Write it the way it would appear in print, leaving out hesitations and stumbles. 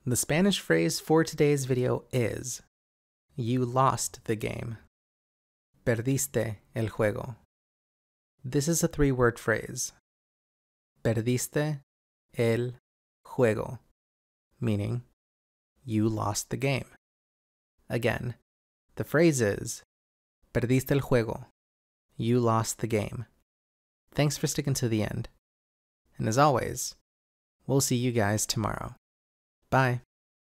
The Spanish phrase for today's video is, you lost the game. Perdiste el juego. This is a 3-word phrase. Perdiste el juego, meaning you lost the game. Again, the phrase is, perdiste el juego, you lost the game. Thanks for sticking to the end. And as always, we'll see you guys tomorrow. Bye.